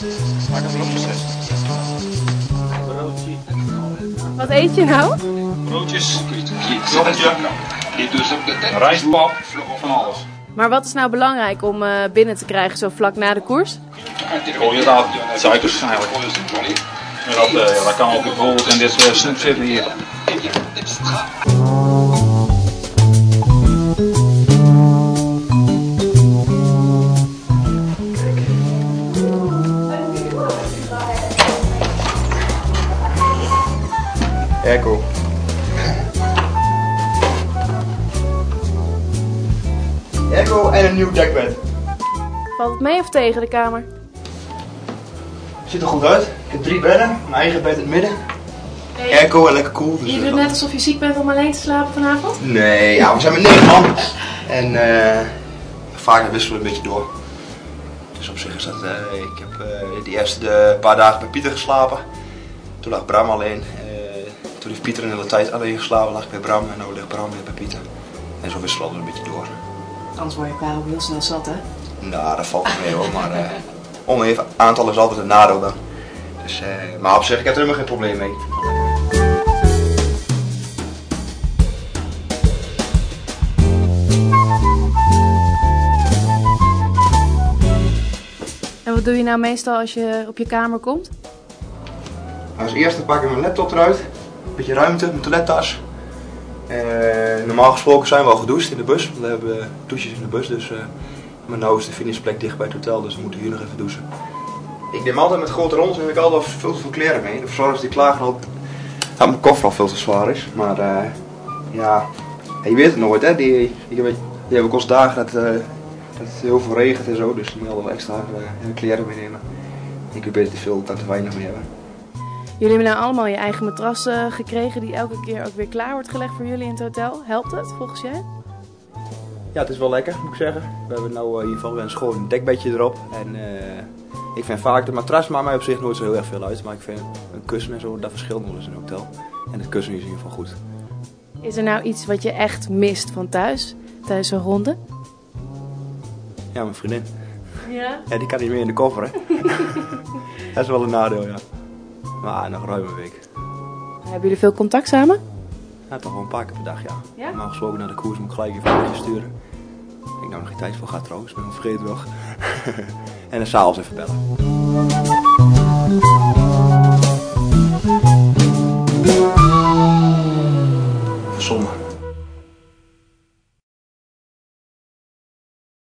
Maak het erop gezet. Wat eet je nou? Broodjes, yoghurtje, rijstpap, van alles. Maar wat is nou belangrijk om binnen te krijgen zo vlak na de koers? Koolhydraten, suikers eigenlijk. En dat kan ook bijvoorbeeld in dit snoep zitten hier. Airco. Airco en een nieuw dekbed. Valt het mee of tegen de kamer? Ziet er goed uit. Ik heb 3 bedden, mijn eigen bed in het midden. Airco en lekker koel. Dus Je doet net alsof je ziek bent om alleen te slapen vanavond? nee, ja, we zijn met 9 man. En vaak wisselen we een beetje door. Dus op zich is dat, ik heb de eerste paar dagen bij Pieter geslapen. Toen lag Bram alleen. Toen heeft Pieter een hele tijd alleen geslapen, lag ik bij Bram en nu ligt Bram weer bij Pieter. En zo wisselen we een beetje door. Anders word je Karel heel snel zat, hè? Nou, dat valt mee hoor, maar oneven aantal is altijd een nadeel dan. Dus, maar op zich, ik heb er helemaal geen probleem mee. En wat doe je nou meestal als je op je kamer komt? Als eerste pak ik mijn laptop eruit, een beetje ruimte, mijn toilettas. Normaal gesproken zijn we al gedoucht in de bus, want we hebben douches in de bus. Dus, maar nu is de finishplek dicht bij het hotel, dus we moeten hier nog even douchen. Ik neem altijd met grote rond, neem ik altijd veel te veel kleren mee. De verzorgers die klagen al dat mijn koffer al veel te zwaar is. Maar ja, je weet het nooit hè, die hebben ook ons dagen dat het heel veel regent en zo, dus die moet altijd extra kleren meenemen. Ik heb beter te veel dan te weinig mee hebben. Jullie hebben nou allemaal je eigen matras gekregen die elke keer ook weer klaar wordt gelegd voor jullie in het hotel. Helpt het volgens jij? Ja, het is wel lekker moet ik zeggen. We hebben nou in ieder geval een schoon dekbedje erop. En ik vind vaak de matras maakt mij op zich nooit zo heel erg veel uit. Maar ik vind een kussen en zo, dat verschilt nog eens in een hotel. En het kussen is in ieder geval goed. Is er nou iets wat je echt mist van thuis, tijdens een ronde? Ja, mijn vriendin. Ja? Ja, die kan niet meer in de koffer hè. Dat is wel een nadeel ja. Maar nog ruim een week. Hebben jullie veel contact samen? Ja, toch wel een paar keer per dag ja. Ja? Normaal gesproken naar de koers moet ik gelijk even een berichtje sturen. Ik nou nog geen tijd voor ga trouwens, ik ben nog vergeten nog. En dan s'avonds even bellen.